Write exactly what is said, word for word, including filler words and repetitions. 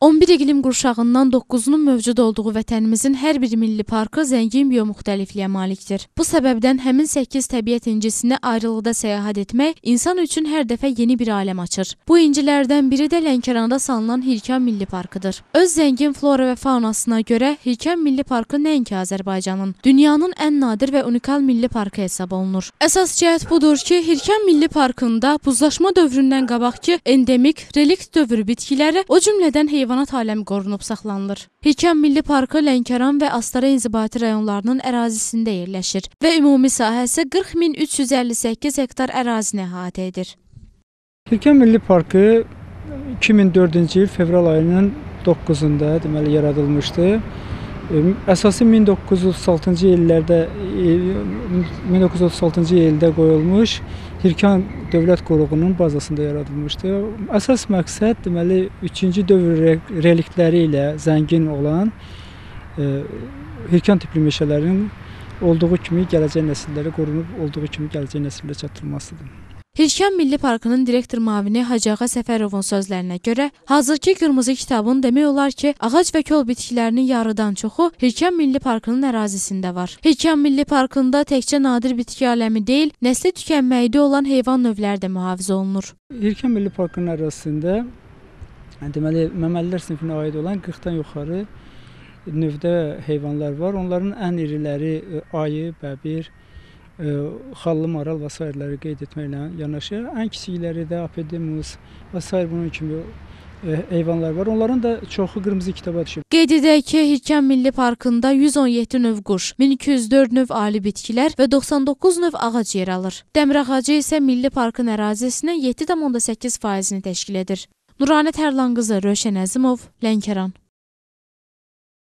on bir iqlim qurşağından doqquzunun mövcud olduğu vətənimizin hər bir milli parkı zəngin biomuxtəlifliyə malikdir. Bu səbəbdən həmin səkkiz təbiət incisini ayrılıqda səyahət etmək insan üçün hər dəfə yeni bir aləm açır. Bu incilərdən biri də Lənkəranda salınan Hirkan Milli Parkıdır. Öz zəngin flora və faunasına görə Hirkan Milli Parkı nəinki Azərbaycanın, dünyanın ən nadir və unikal milli parkı hesab olunur. Əsas cəhət budur ki, Hirkan Milli Parkında buzlaşma dövründən qabaqki endemik, relikt dövr bitkiləri, o cümlədən heyvan heyvanat aləmi qorunub saxlanılır. Hirkan Milli Parkı Lənkəran və Astara inzibati rayonlarının ərazisində yerləşir və ümumi sahəsi qırx min üç yüz əlli səkkiz hektar ərazini əhatə edir. Hirkan Milli Parkı iki min dördüncü il fevral ayının doqquzunda deməli yaradılmışdı. Əsası min doqquz yüz otuz altıncı illərdə min doqquz yüz otuz altıncı ildə qoyulmuş Hirkan Dövlət Qoruğunun bazasında yaradılmışdı. Əsas məqsəd deməli üçüncü dövr reliktləri ilə zəngin olan e, Hirkan tipli meşələrin olduğu kimi gələcək nəsillərə qorunub olduğu kimi gələcək nəsillərə çatdırılmasıdır. Hirkan Milli Parkının direktor mavini Hacıağa Səfərovun sözlərinə görə, hazırki qırmızı kitabın demək olar ki, ağac və kol bitkilərinin yarıdan çoxu Hirkan Milli Parkının ərazisində var. Hirkan Milli Parkında təkcə nadir bitki aləmi deyil, nəsli tükənməkdə olan heyvan növləri də mühafizə olunur. Hirkan Milli Parkının ərazisində deməli məməlilər sinfinə aid olan qırxdan yuxarı növdə heyvanlar var. Onların ən iriləri ayı, bəbir, xallı maral və sairələri qeyd etməklə yanaşı, ən kiçikləri də apedemus və sair bunun kimi heyvanlar var. Onların da çoxu qırmızı kitaba düşüb. Qeyd edək ki, Hirkan Milli Parkında yüz on yeddi növ quş, min iki yüz dörd növ ali bitkilər və doxsan doqquz növ ağac yer alır. Dəmir ağacı isə Milli Parkın ərazisinin yeddi tam onda səkkiz faizini təşkil edir. Nuranə Tərlan qızı, Rövşən Əzimov, Lənkəran.